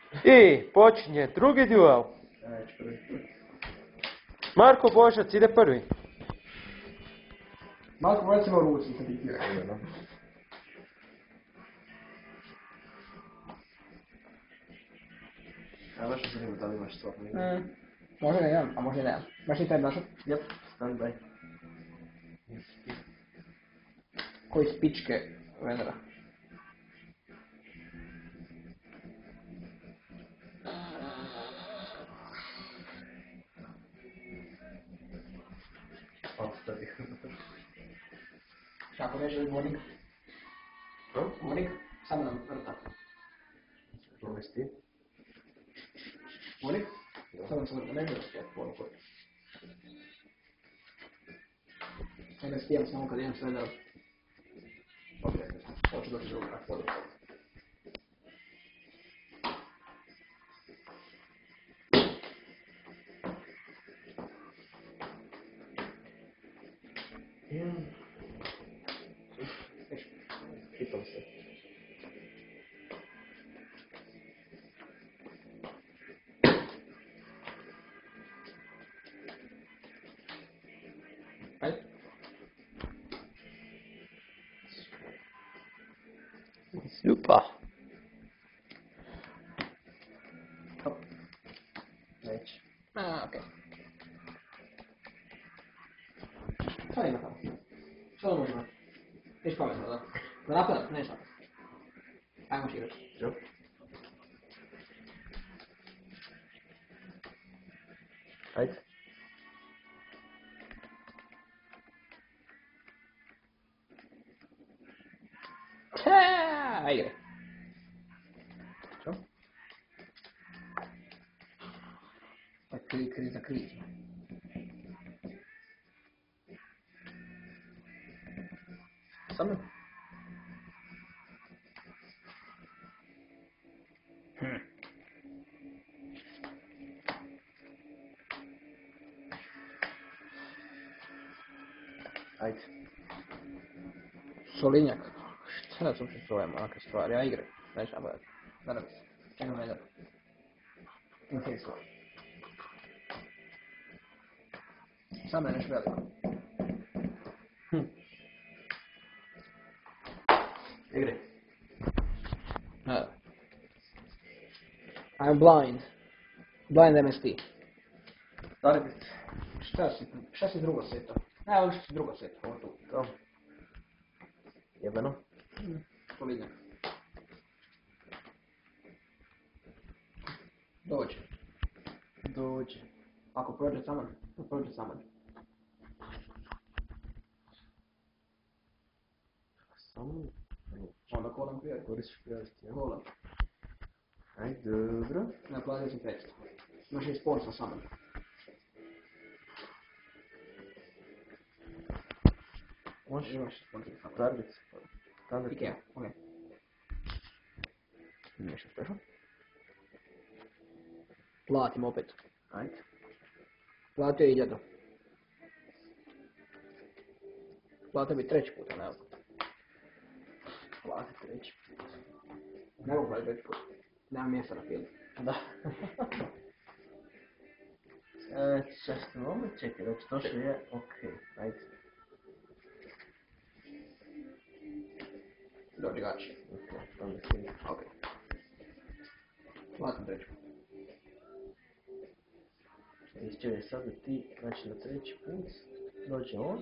I počinje drugi duel. Marko Božac ide prvi. Marko Božac ima u ruci, sam ti tira. Ja baš zanima da li imaš stvarno. Može da imam, a može da imam. Baš i taj dašat? Jep, stand by. Koji spičke Venera? Ostavi. Kako ne želi vodnik? Što? Vodnik? Samo nam vrta. Provesti. Vodnik? Samo nam se vrta, ne želi se vodnik. Sada spijam samo kad imam sve da... Ok, hoću doći drugo na vodnik. Pitam se. Ajde. Super. Hop. Neće. Okej. Šta ima tamo? Šta da možemo? Niš pametno, da? Da napadat? Ne znam. Ajmo širat. Jo. Ajde. Ajde. Čo? Pa kriza kriza. Samo? Ajde. Solinjak. Šta nas uopće zovemo, onakve stvari, ja igre. Neću napadati. Nadam se. Čekam ne da. Infekcija. Samo je nešto veliko. Igre. Da. I'm blind. Blind MST. Target. Šta si drugo seta? Ne, ovo što si drugo seta, ovo tu. To. Jebeno. Solinjak. Dođe. Dođe. Ako prođe saman, prođe saman. Samo? Onda kolam prije. Koristiš prijaviti, ja? Kolam. Ajde, dobro. Naplatio sam 500. Imaš i sponsor saman. Možeš? Imaš sponsor saman. Target. Target. Ikea, okej. Nešto special? Platim opet. Ajde. Platio je 1000. Platio bi treći put, a ne ovo. Plati treći put. Ne mogu platiti treći put. Nemam mjesta na pilu. Da. Just a moment, čekaj, već došlo je, okej, ajde. Dođi gači. Okej, onda se ide. Okej. Platim treći put. Isčevaj sad da ti, znači na treći put, dođe on.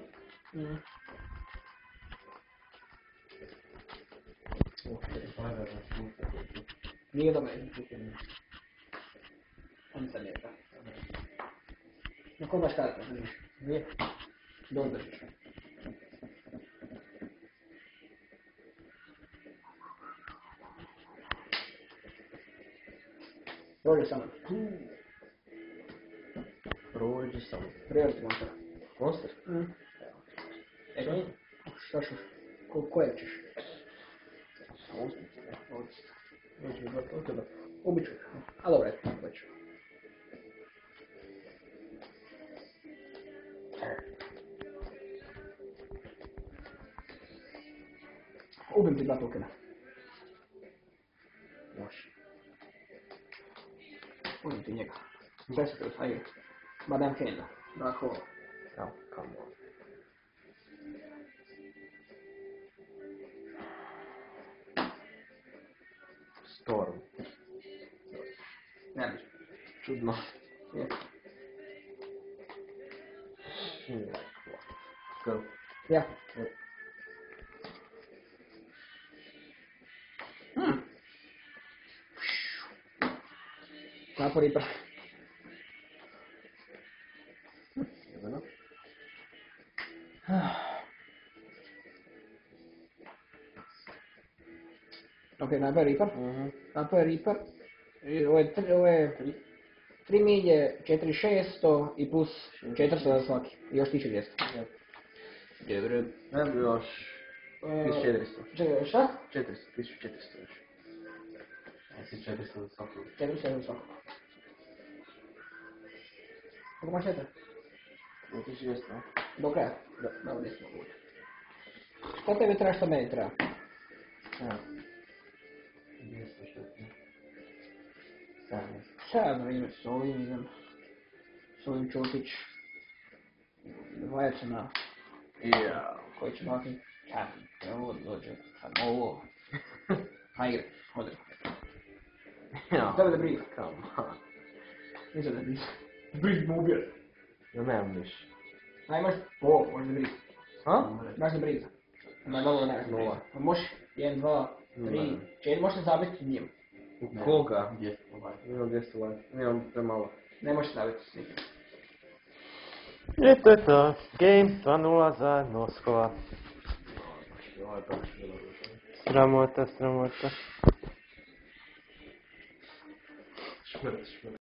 Okej, da. Nije dobro, jedan put je nije. On se lijepa. Na ko baš karta, držiš? Nije. Dok držiš. Prođe samo. Prođe samo. Prijevrti monster. Monster? Eto. Šta ćeš? Kojeg ćeš? Uspiti, ne? Odista. Neće mi dati od tebe. Ubit ću. A dobro, eto, tako ću. Ubim ti 2 tokena. Može. Uđem ti njega. Sve se tu, ajde. Madame Kenda. Dark Hole. Oh, come on. Storm. Ne biš. Čudno. Je. Go. Ja. Yep. Napo Reaper. Jebeno. Ok, napo je Reaper. Mhm. Napo je Reaper. I ovo je 3 milje, 4600 i plus 400 za svaki. I još 1200. Yep. Dobro. Ne bi još 1400. Čekaj, šta? 400, 1400 još. Jesi 400 za svaku. 400 za svaki. Kako imaš 4? 2200. Do kraja? Da. Dobro, nismo mogući. Šta tebi treba, što meni treba? Ja. 200 što je. 7. Sad idem s ovim, idem s ovim Čotić. Dvajac na Ja. koji će maknuti. Ja, ovo dođe, sad ovo. Hajde, odre. Ja. Tebe da briga. Come on. Nisam da briga. Briga mu ubija. Ja nemam više. A imaš ovo, možda briga. Ha? Imaš da briga. Ima dobro, ne znam. Nula. Možeš 1, 2, 3, 4, možeš se zabiti njim. U koga? 200 ovaj. Nemam 200 life. Nemam premalo. Ne možeš se zabiti s nikim. I to je to. Game 2-0 za Noskova. Ovo je baš bilo dobro. Sramota, sramota. Šmrt.